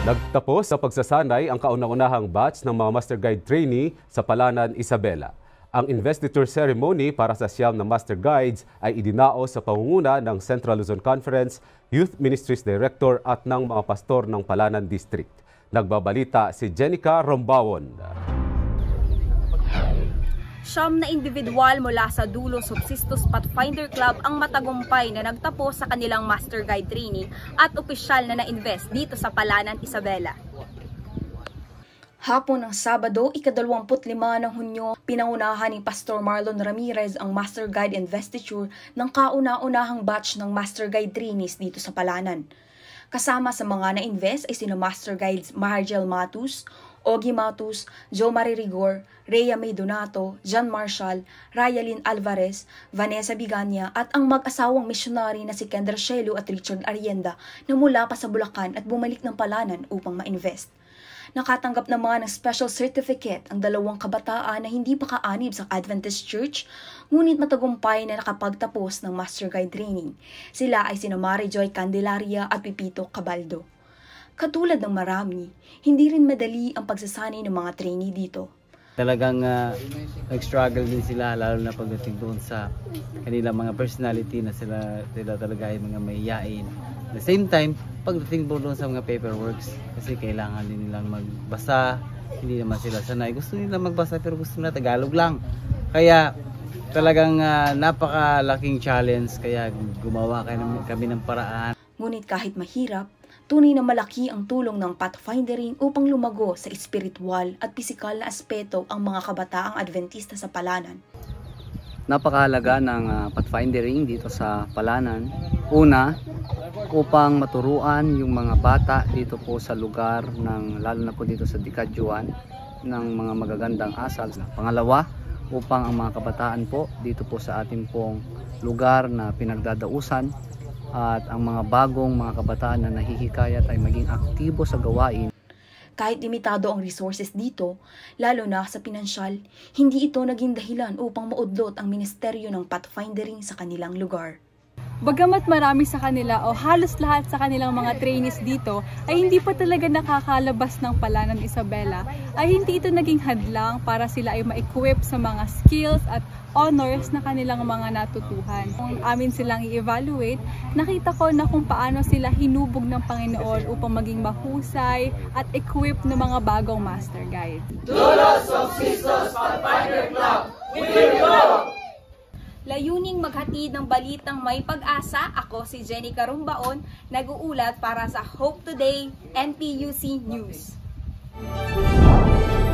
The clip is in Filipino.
Nagtapos sa pagsasanay ang kauna-unahang batch ng mga Master Guide trainee sa Palanan, Isabela. Ang investiture ceremony para sa siyam na Master Guides ay idinaos sa pangunguna ng Central Luzon Conference, Youth Ministries Director at ng mga pastor ng Palanan District. Nagbabalita si Jenica Rombawon. Siyam na individual mula sa Dulo Subsistos Pathfinder Club ang matagumpay na nagtapos sa kanilang Master Guide training at opisyal na na-invest dito sa Palanan, Isabela. Hapon ng Sabado, ika-25 ng Hunyo, pinangunahan ni Pastor Marlon Ramirez ang Master Guide investiture ng kauna-unahang batch ng Master Guide trainees dito sa Palanan. Kasama sa mga na-invest ay sina Master Guides Margel Matus, Ogie Matus, Jo Marie Rigor, Rhea May Donato, John Marshall, Rayalyn Alvarez, Vanessa Bigania at ang mag-asawang misyonary na si Kendra Shelo at Richard Arienda na mula pa sa Bulacan at bumalik ng Palanan upang ma-invest. Nakatanggap naman ng special certificate ang dalawang kabataan na hindi pa kaanib sa Adventist Church, ngunit matagumpay na nakapagtapos ng Master Guide training. Sila ay sina Mary Joy Candelaria at Pipito Cabaldo. Katulad ng marami, hindi rin madali ang pagsasanay ng mga trainee dito. Talagang nag-struggle din sila, lalo na pagdating doon sa kanilang mga personality na sila talaga ay mga mahiyain. At the same time, pagdating doon sa mga paperworks, kasi kailangan din nilang magbasa, hindi naman sila sanay. Gusto nila magbasa pero gusto nila Tagalog lang. Kaya talagang napakalaking challenge, kaya gumawa kami ng paraan. Ngunit kahit mahirap, tunay na malaki ang tulong ng pathfindering upang lumago sa espiritual at pisikal na aspeto ang mga kabataang Adventista sa Palanan. Napakahalaga ng pathfindering dito sa Palanan. Una, upang maturuan yung mga bata dito po sa lugar, lalo na po dito sa Dikadyuan, ng mga magagandang asal. Pangalawa, upang ang mga kabataan po dito po sa ating pong lugar na pinagdadausan at ang mga bagong mga kabataan na nahihikayat ay maging aktibo sa gawain. Kahit limitado ang resources dito, lalo na sa pinansyal, hindi ito naging dahilan upang maudlot ang ministeryo ng pathfindering sa kanilang lugar. Bagamat marami sa kanila o halos lahat sa kanilang mga trainees dito ay hindi pa talaga nakakalabas ng Palanan, Isabela, ay hindi ito naging hadlang para sila ay ma-equip sa mga skills at honors na kanilang mga natutuhan. Kung amin silang i-evaluate, nakita ko na kung paano sila hinubog ng Panginoon upang maging mahusay at equip ng mga bagong Master Guide. Dulo Subsistos Pathfinder Club, we will go! Layuning maghatid ng balitang may pag-asa, ako si Jenica Rombaon, nag-uulat para sa Hope Today NPUC News.